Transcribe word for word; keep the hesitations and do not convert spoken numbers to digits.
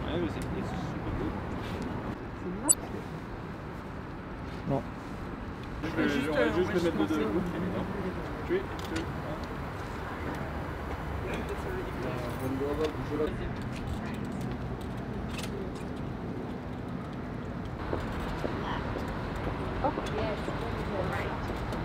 Ouais, mais c'est super beau. C'est moche. Non. Je vais juste, on va juste le mettre de deux. Tu es, tu es. Oh, yes. Right.